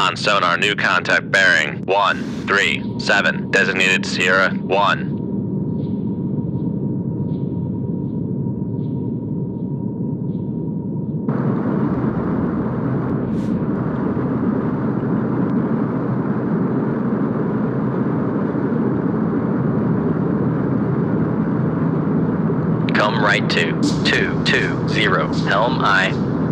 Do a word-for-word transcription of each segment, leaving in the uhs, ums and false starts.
On sonar, new contact bearing one three seven, designated Sierra one. Come right to two two zero, helm I.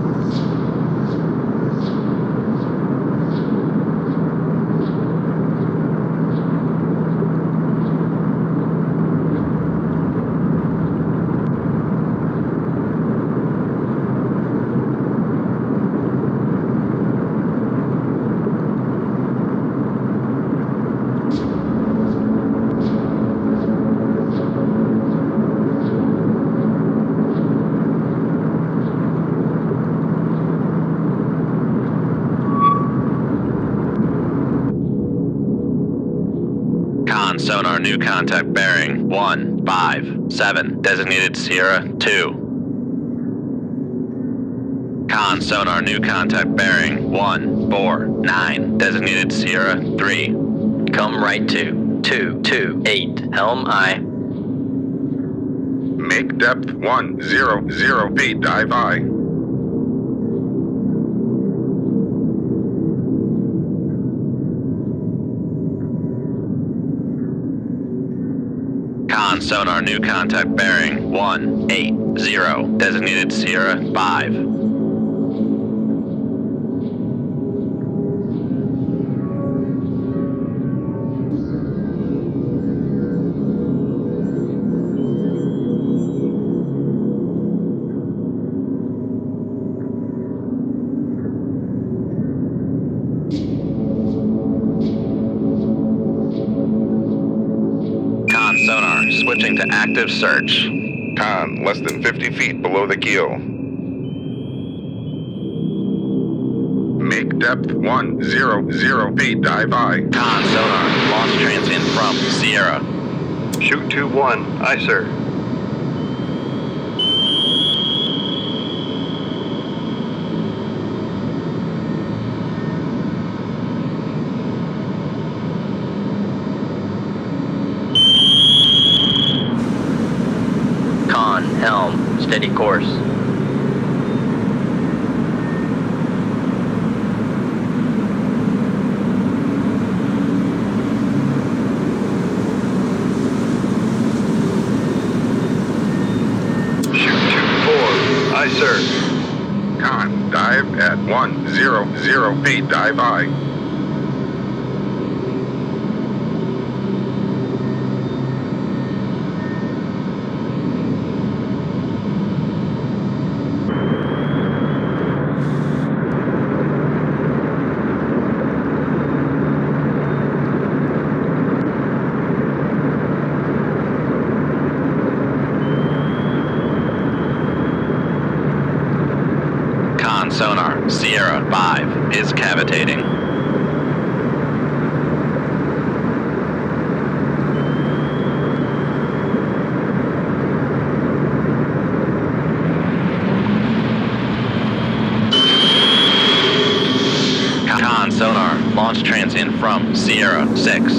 Sonar, new contact bearing one five seven, designated Sierra two. Con sonar, new contact bearing one four nine, designated Sierra three. Come right to two two eight, helm I. Make depth one zero zero feet, dive I. Con sonar, new contact bearing one eight zero, designated Sierra five. Sonar, switching to active search. Con, less than fifty feet below the keel. Make depth one zero zero feet, dive I. Con sonar, launch transient from Sierra. Shoot two one, aye sir. Helm, steady course. Shoot two four, aye sir. Con, dive at one zero zero feet, dive I. Sonar, Sierra five is cavitating. Con sonar, launch transient from Sierra six.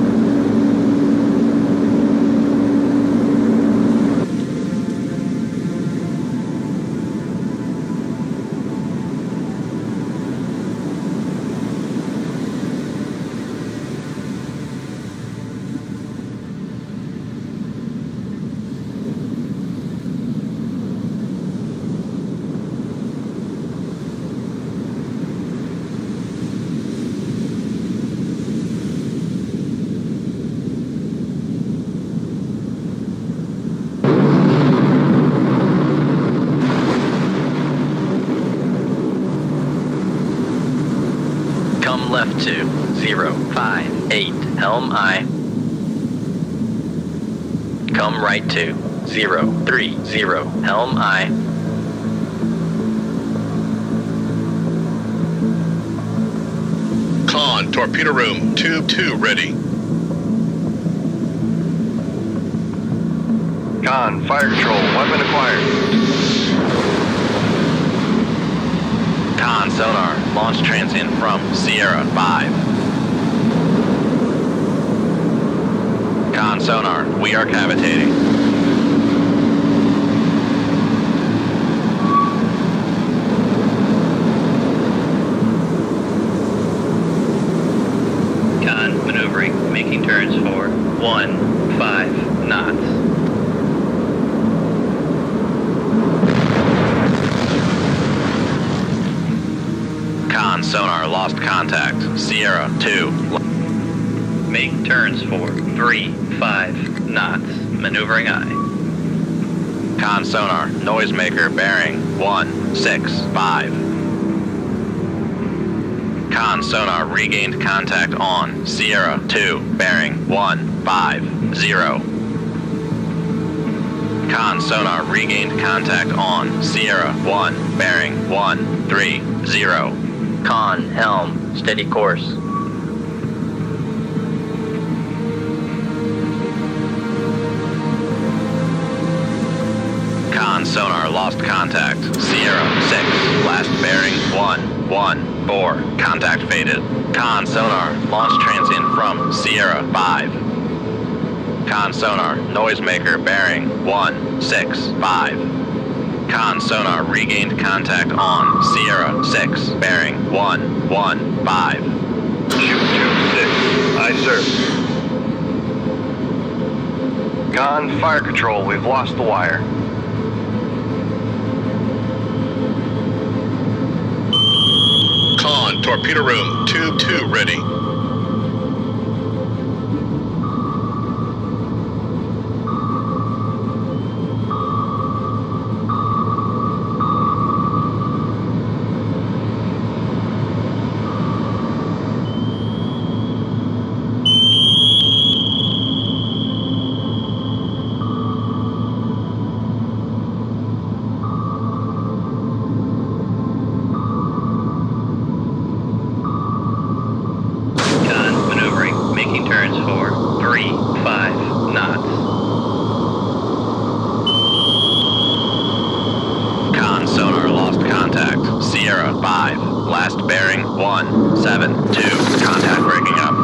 Come left to zero five eight, helm I. Come right to zero three zero, helm I. Con, torpedo room, tube two ready. Con, fire control, weapon acquired. Con sonar, launch transient from Sierra five. Con sonar, we are cavitating. Con maneuvering, making turns for one five knots. Con sonar, lost contact. Sierra two. Make turns for three five knots. Maneuvering aye. Con sonar, noisemaker bearing one six five. Con sonar, regained contact on Sierra two, bearing one five zero. Con sonar, regained contact on Sierra one, bearing one three zero. Con helm, steady course. Con sonar, lost contact. Sierra six, last bearing one one four. Contact faded. Con sonar, launch transient from Sierra five. Con sonar, noisemaker bearing one six five. Con sonar, regained contact on Sierra six, bearing one one five. Shoot two six. Aye, sir. Con fire control, we've lost the wire. Con, torpedo room, tube two ready. Turns for three five knots. Con sonar, lost contact. Sierra five, last bearing one seven two. Contact breaking up.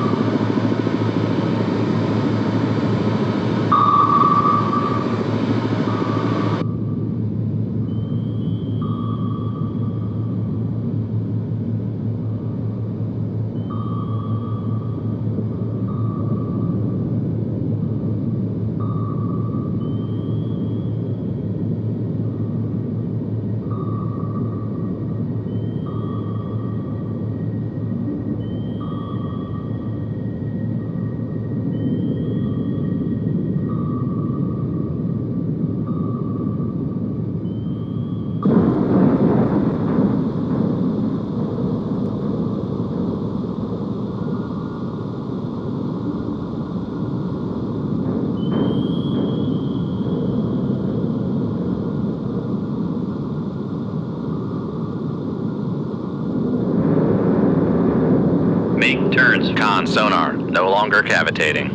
Make turns. Con sonar, no longer cavitating.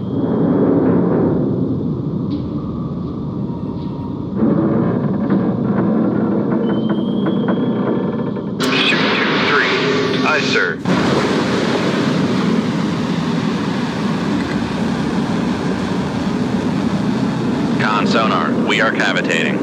Shoot two three. Aye, sir. Con sonar, we are cavitating.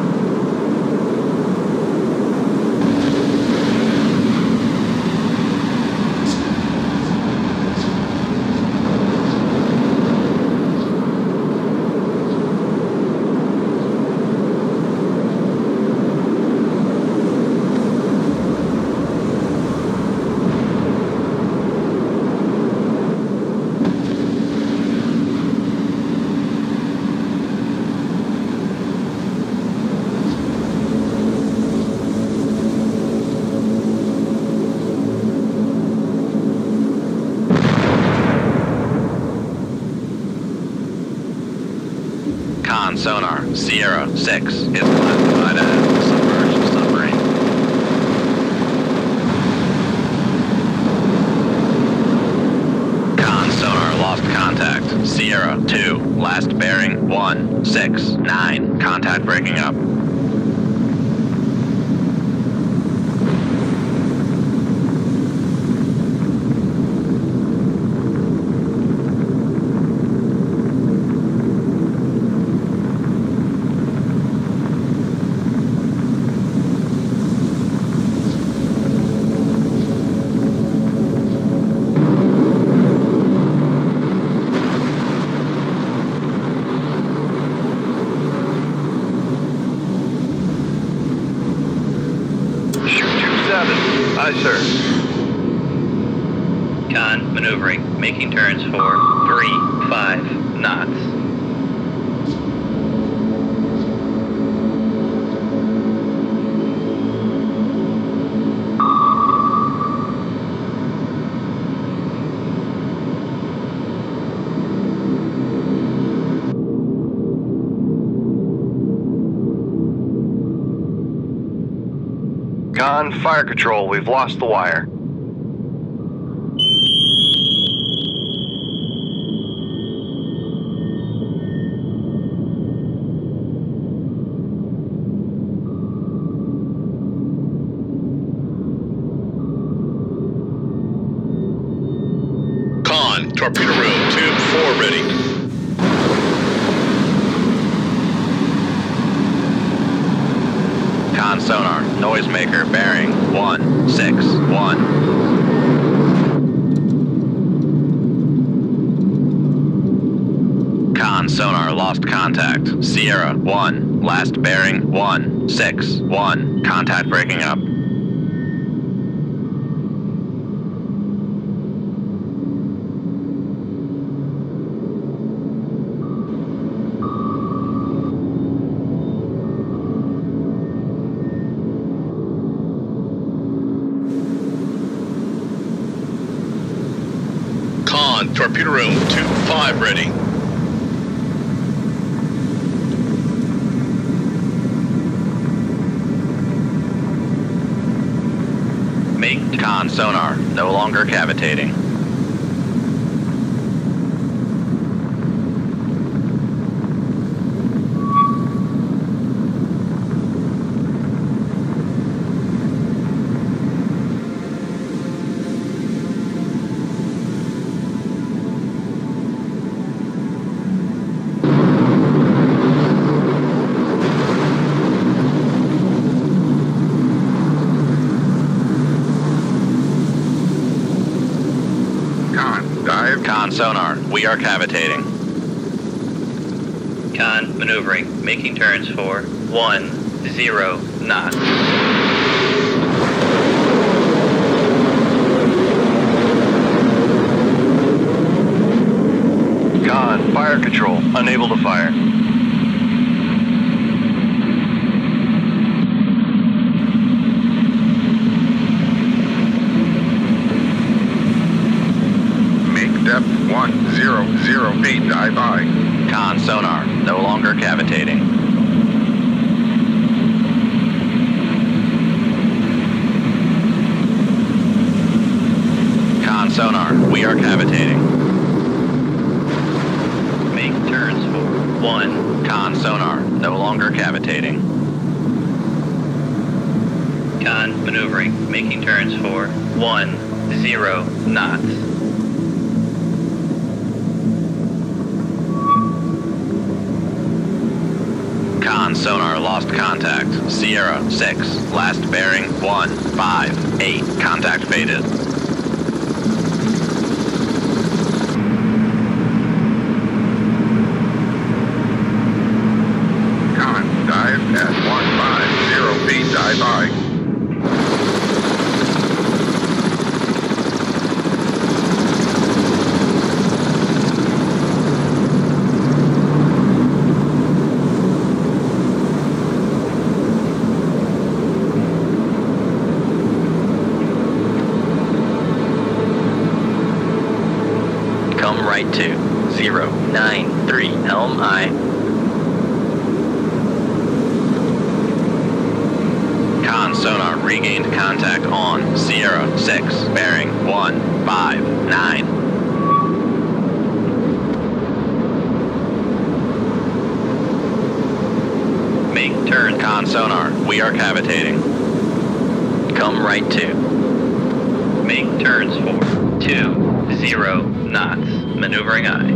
Con sonar, Sierra six is classified as submerged submarine. Con sonar, lost contact. Sierra two, last bearing one six nine. Contact breaking up. Aye, sir. Con maneuvering, making turns for three five knots. Con, fire control, we've lost the wire. Con, torpedo room, tube four ready. Con sonar, noisemaker bearing one six one. Con sonar lost contact. Sierra one, last bearing one six one. Contact breaking up. Con, torpedo room, tube five ready. Make con sonar, no longer cavitating. Con sonar, we are cavitating. Con maneuvering, making turns for one zero knots. Con, fire control, unable to fire. Depth one zero zero feet, dive by. Con sonar, no longer cavitating. Con sonar, we are cavitating. Make turns for one. Con sonar, no longer cavitating. Con maneuvering, making turns for one zero knots. Con sonar lost contact. Sierra six, last bearing one five eight. Contact faded. Con, dive at one five zero feet, dive by. Come right to zero nine three Helm I. Con sonar regained contact on Sierra six, bearing one five nine. Make turn. Con sonar, we are cavitating. Come right to. Make turns for two zero knots. Maneuvering aye.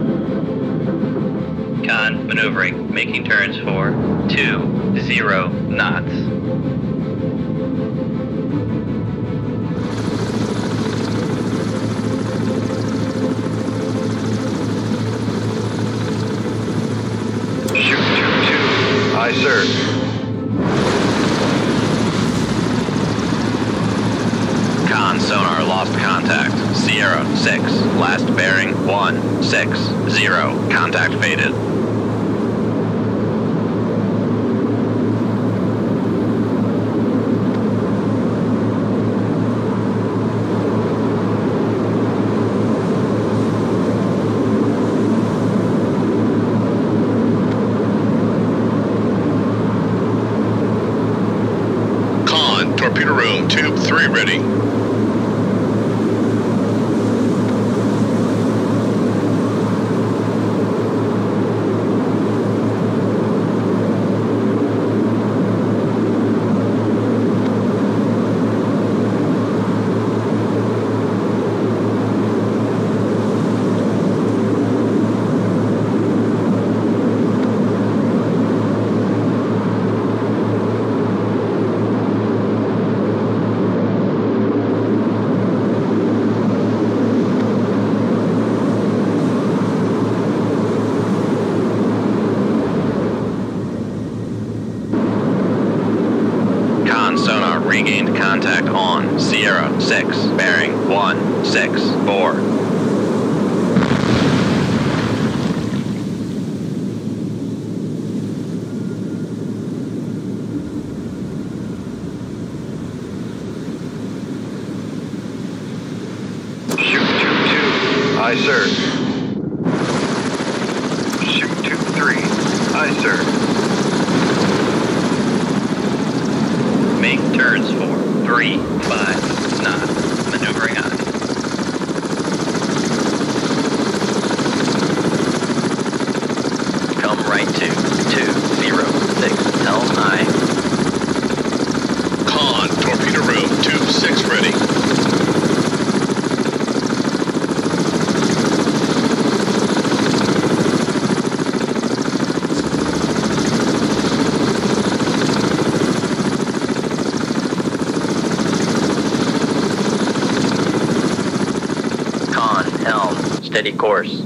Con maneuvering, making turns for two zero knots. Shoot two two. Aye, sir. Sierra six, last bearing one six zero, contact faded. Torpedo room, tube three ready. Sonar regained contact on Sierra six, bearing one six four. Shoot two two. Aye, sir. Shoot two three. Aye, sir. Make turns for three five knots. Maneuvering on. Come right to two zero six. Helm aye. Con, torpedo room, tube six ready. Steady course.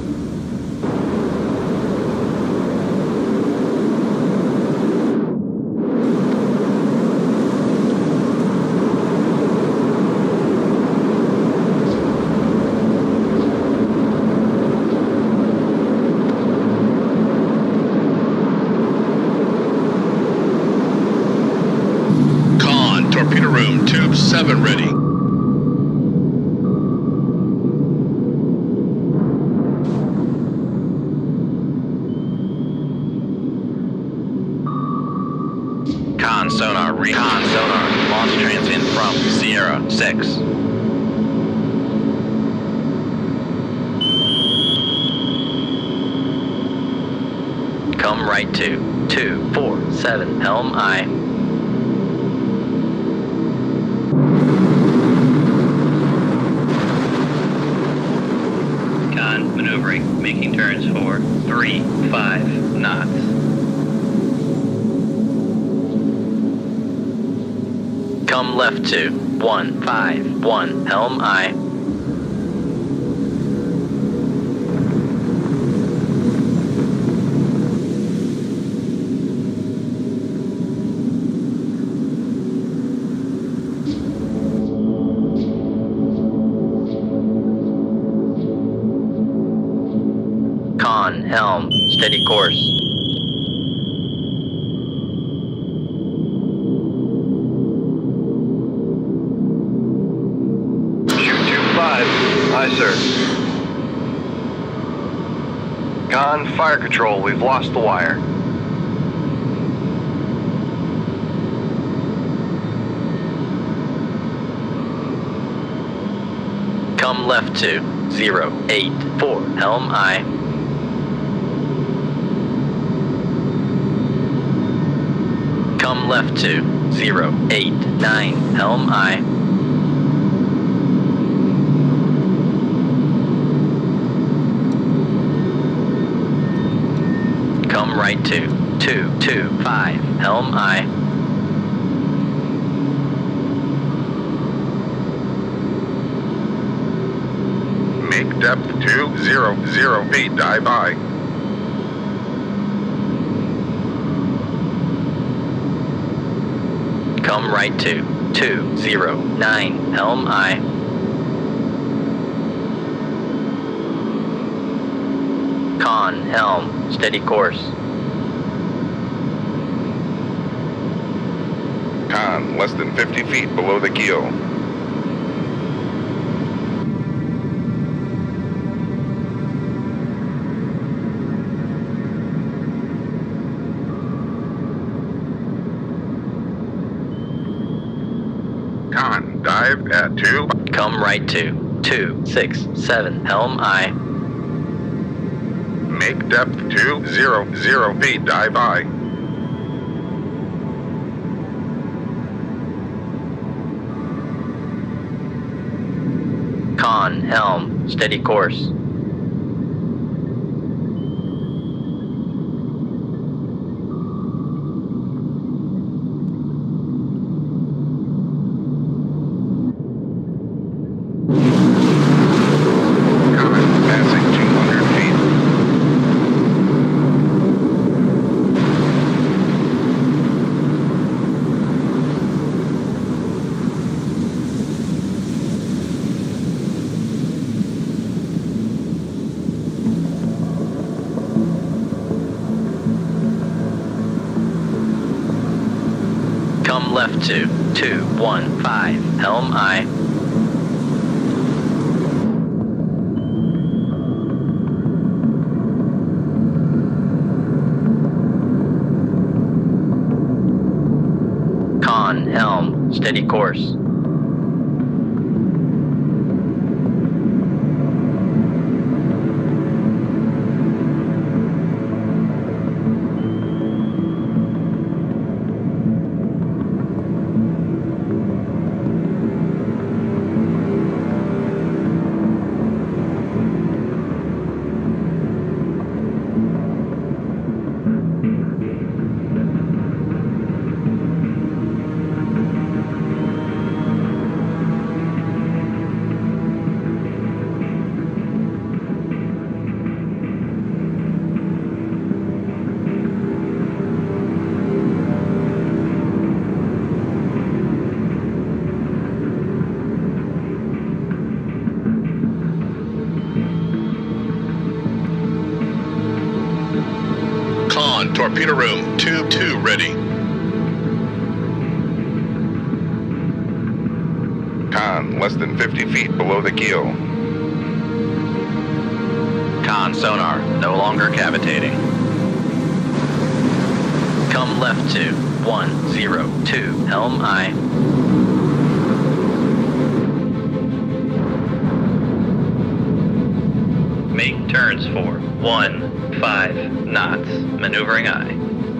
Con, torpedo room, tube seven ready. Con sonar, recon sonar, launch transient from Sierra six. Come right to two four seven. Helm aye. Con maneuvering, making turns for three five knots. Come left to one five one. Helm aye. Con, helm, steady course. Aye, sir. Con, fire control, we've lost the wire. Come left to zero eight four. Helm aye. Come left to zero eight nine. Helm aye. Come right to two two five. Helm aye. Make depth two zero zero feet, dive by. Come right to two zero nine. Helm aye. helm, steady course. Con, less than fifty feet below the keel. Con, dive at two. Come right to two, six, seven, helm aye. Make depth two, zero, zero feet, dive aye. Con, helm, steady course. Con, passing two hundred feet. Come left to two, one, five, helm aye. Con, helm, steady course. Con, torpedo room, tube two ready. Con, less than fifty feet below the keel. Con sonar, no longer cavitating. Come left to one, zero, two, helm aye. Make turns for one, five knots, maneuvering aye.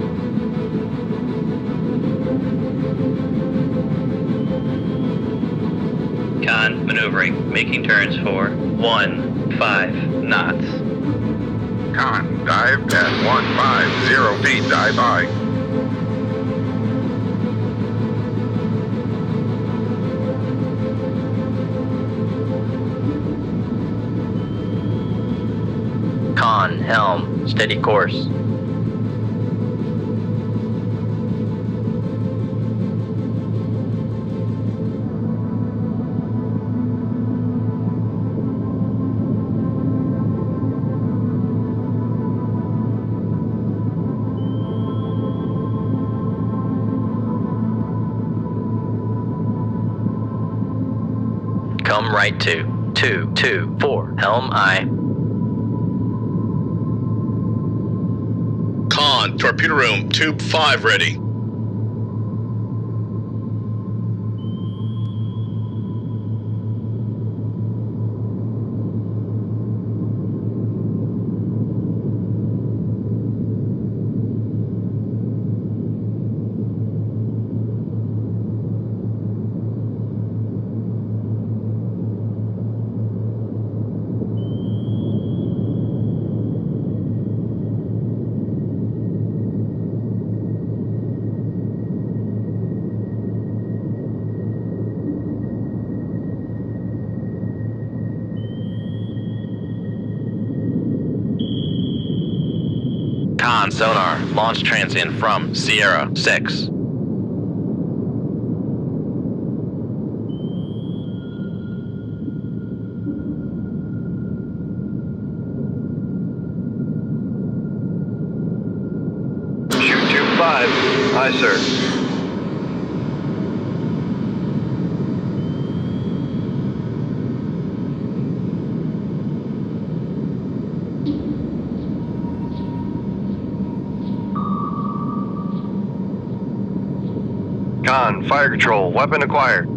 Con, maneuvering, making turns for one, five knots. Con, dive at one five zero feet, dive aye. Con, helm, steady course. Come right to two, two, four, helm aye. Con, torpedo room, tube five ready. Con sonar, launch transient from Sierra six. sir. Con, fire control, weapon acquired.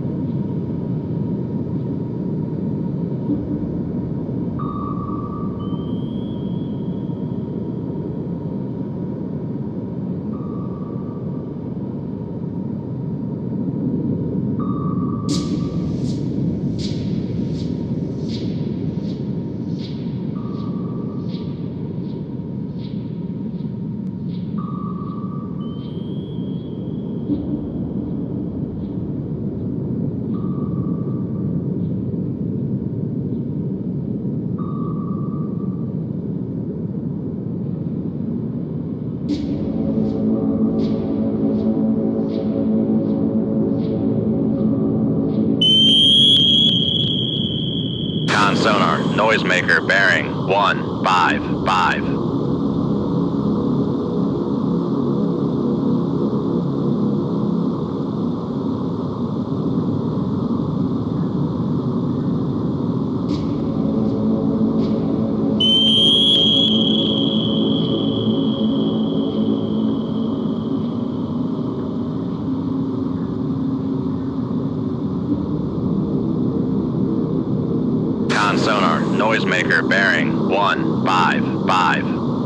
Sonar, noisemaker bearing one five five. Sonar, noisemaker bearing one five five.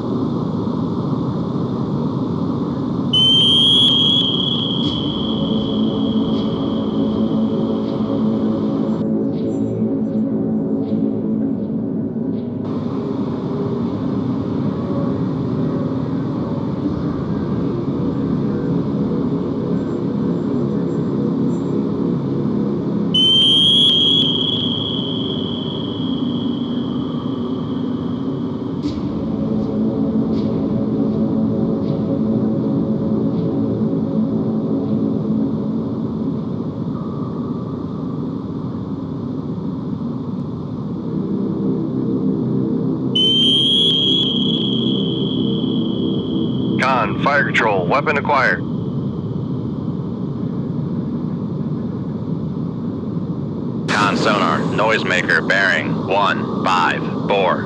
Con, fire control, weapon acquired. Con sonar, noisemaker bearing one five four.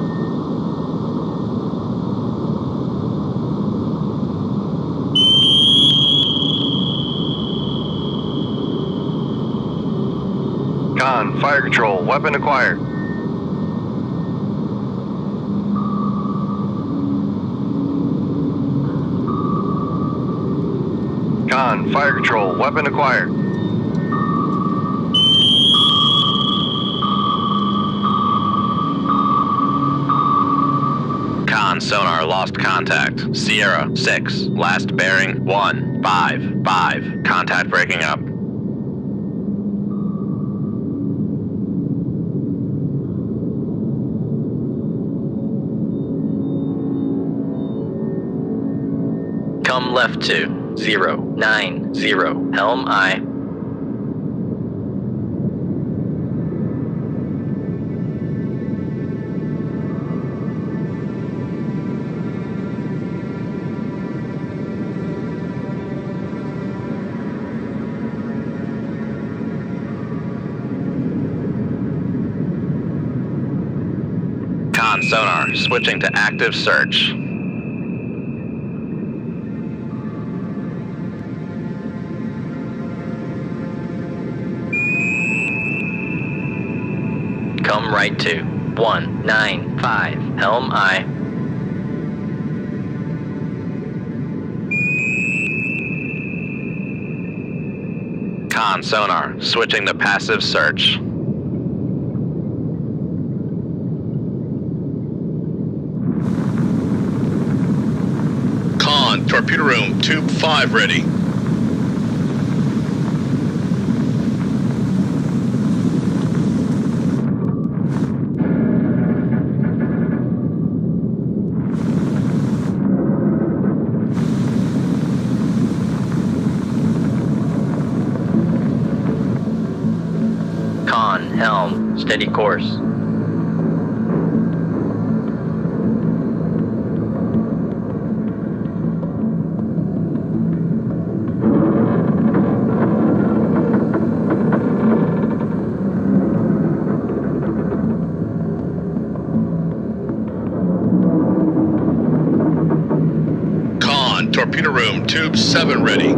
Con, fire control, weapon acquired. Con, fire control, weapon acquired. Con sonar lost contact. Sierra six, last bearing one five five. Contact breaking up. Come left to zero nine zero, helm I. Con sonar, switching to active search. Come right to one nine five, helm I. Con sonar, switching to passive search. Con, torpedo room, tube five ready. Helm, steady course. tube seven ready.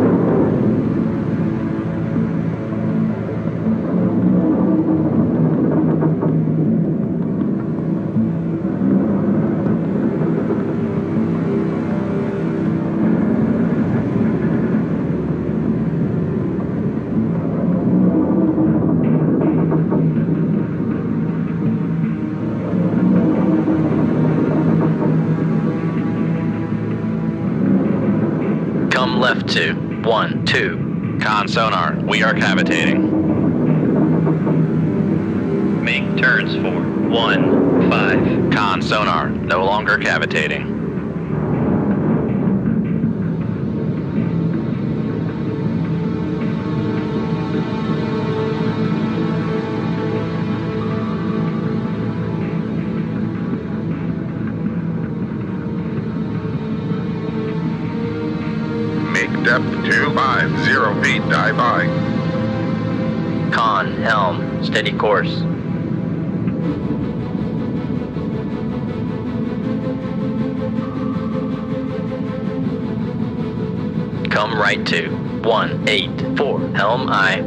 Come left to one two. Con sonar, we are cavitating. Make turns for one five. Con sonar, no longer cavitating. Depth two five zero feet, dive by. Con, helm, steady course. Come right to one eight four, helm aye.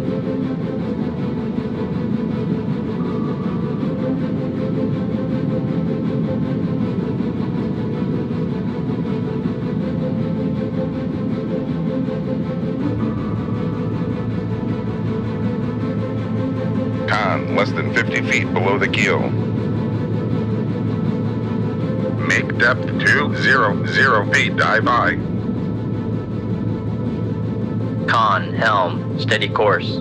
Con, less than fifty feet below the keel. Make depth two zero zero feet, dive by. Con, helm, steady course.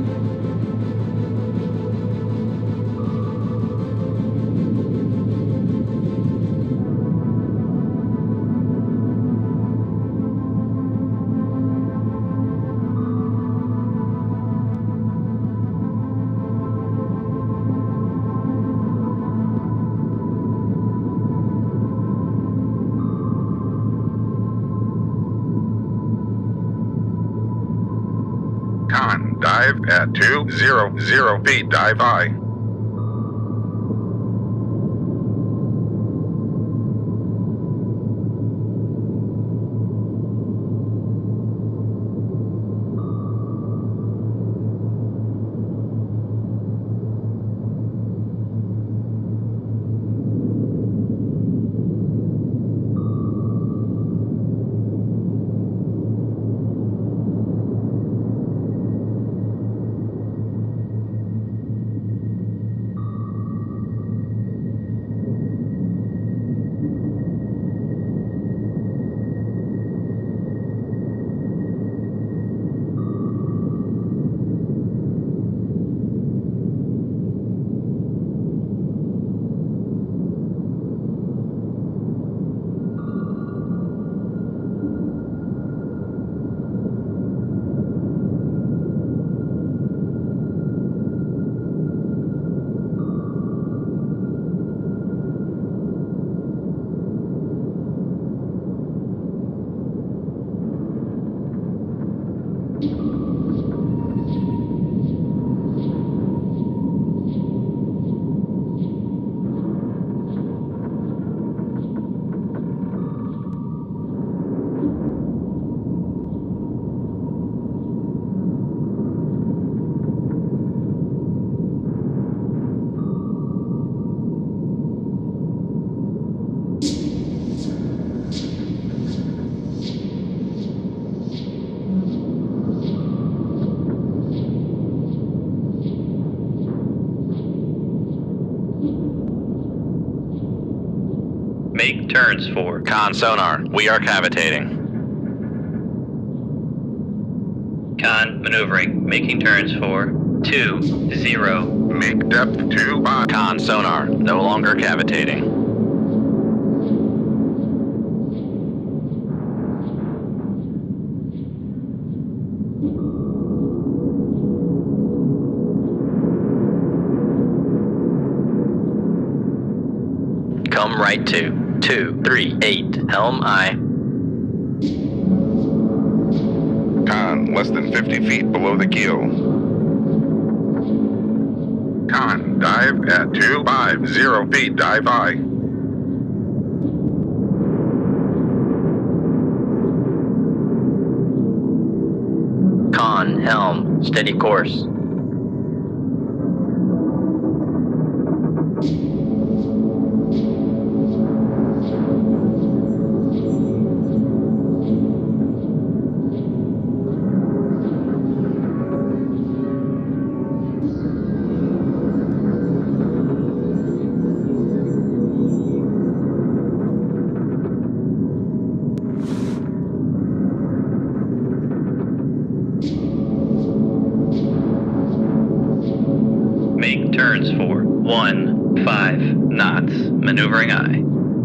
Con, dive at two zero zero feet, dive by. Make turns for Con sonar, we are cavitating. Con maneuvering, making turns for two zero. Make depth two five. Con sonar, no longer cavitating. Come right to two three eight, helm aye. Con, less than fifty feet below the keel. Con, dive at two five zero feet, dive by. Con, helm, steady course. Make turns for one, five knots, maneuvering aye.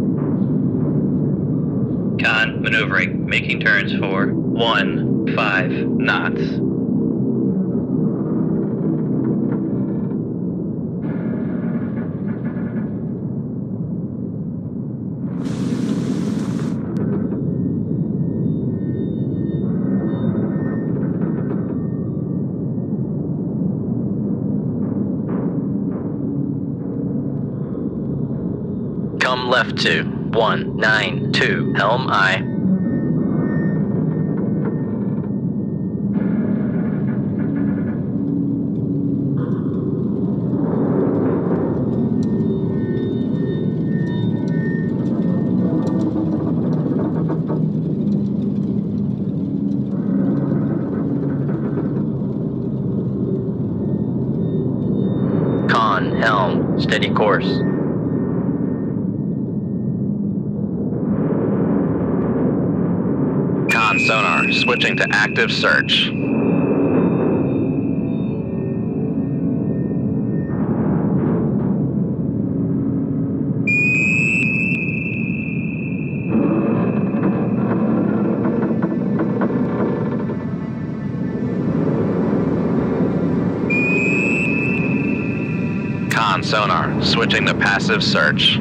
Con, maneuvering, making turns for one, five knots. Come left to one nine two, helm aye. Con, helm, steady course. Con sonar, switching to active search. Con sonar, switching to passive search.